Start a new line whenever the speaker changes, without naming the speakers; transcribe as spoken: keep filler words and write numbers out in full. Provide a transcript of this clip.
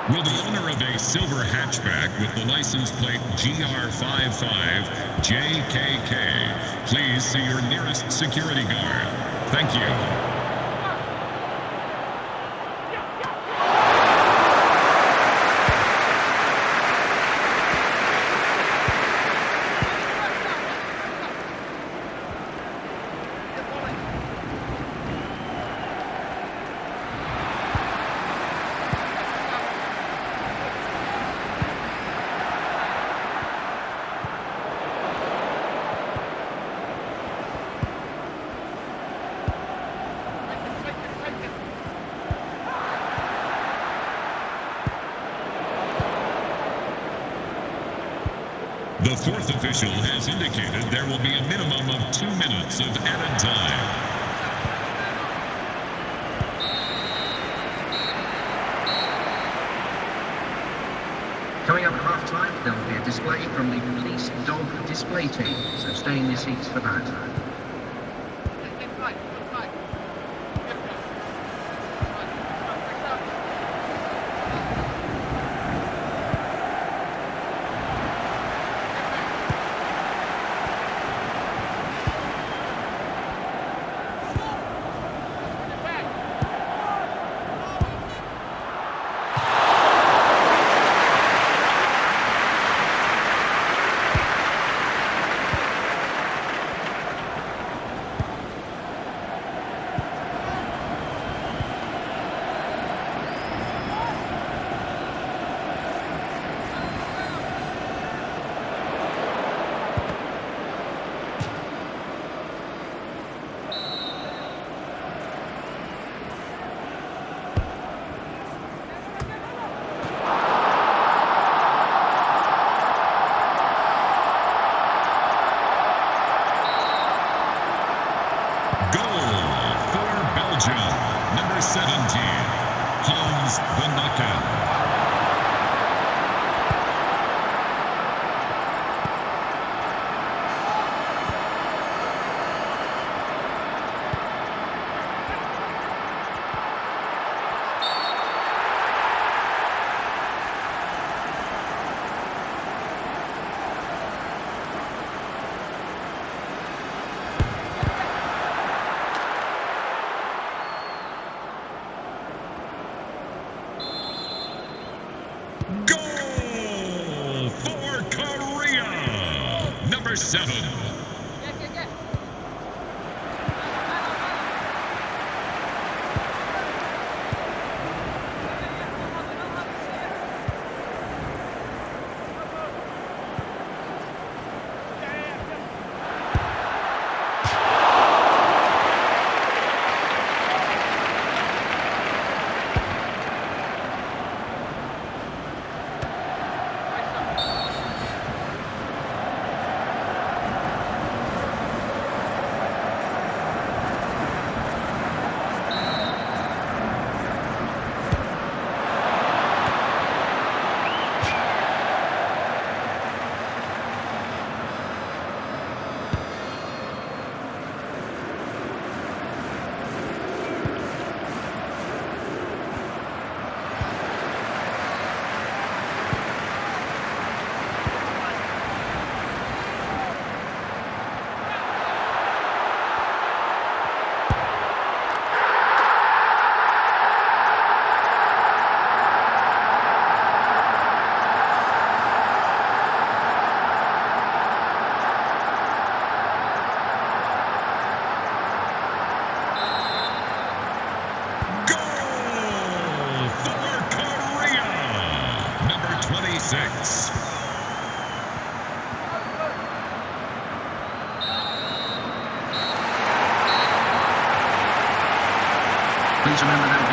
Will the owner of a silver hatchback with the license plate G R fifty-five J K K please see your nearest security guard? Thank you. The fourth official has indicated there will be a minimum of two minutes of added time.
Coming up at half-time, there will be a display from the police dog display team, so stay in your seats for that.
Number seventeen, Hans Vanaken. Goal for Korea! Number seven. twenty-six.
Please remember that